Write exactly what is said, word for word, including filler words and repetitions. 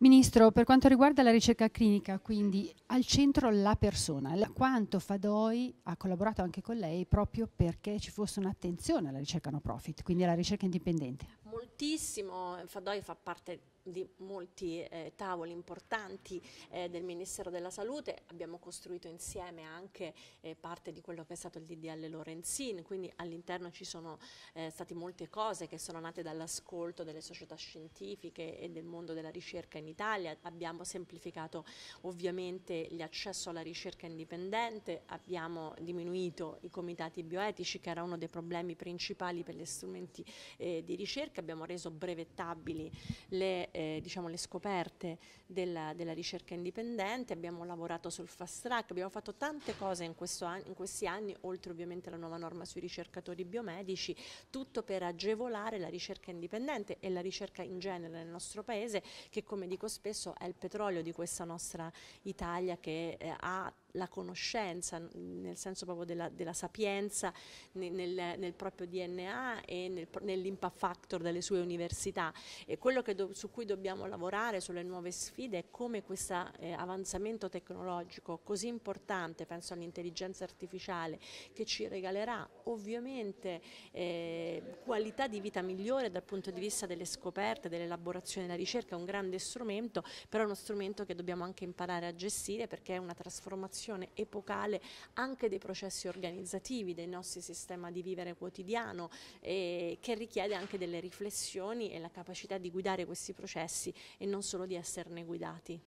Ministro, per quanto riguarda la ricerca clinica, quindi al centro la persona, la- quanto Fadoi ha collaborato anche con lei proprio perché ci fosse un'attenzione alla ricerca no profit, quindi alla ricerca indipendente? Moltissimo, Fadoi fa parte di molti eh, tavoli importanti eh, del Ministero della Salute, abbiamo costruito insieme anche eh, parte di quello che è stato il D D L Lorenzin, quindi all'interno ci sono eh, state molte cose che sono nate dall'ascolto delle società scientifiche e del mondo della ricerca in Italia, abbiamo semplificato ovviamente l'accesso alla ricerca indipendente, abbiamo diminuito i comitati bioetici che era uno dei problemi principali per gli strumenti eh, di ricerca, abbiamo reso brevettabili le, eh, diciamo, le scoperte della, della ricerca indipendente, abbiamo lavorato sul fast track, abbiamo fatto tante cose in, questo an- in questi anni, oltre ovviamente alla nuova norma sui ricercatori biomedici, tutto per agevolare la ricerca indipendente e la ricerca in genere nel nostro paese, che come dico spesso è il petrolio di questa nostra Italia, che eh, ha la conoscenza, nel senso proprio della, della sapienza nel, nel, nel proprio D N A e nel, nell'impact factor delle sue università. E quello che do, su cui dobbiamo lavorare sulle nuove sfide è come questo eh, avanzamento tecnologico così importante, penso all'intelligenza artificiale, che ci regalerà ovviamente eh, qualità di vita migliore dal punto di vista delle scoperte, dell'elaborazione della ricerca, è un grande strumento, però è uno strumento che dobbiamo anche imparare a gestire, perché è una trasformazione epocale anche dei processi organizzativi, del nostro sistema di vivere quotidiano, eh, che richiede anche delle riflessioni e la capacità di guidare questi processi e non solo di esserne guidati.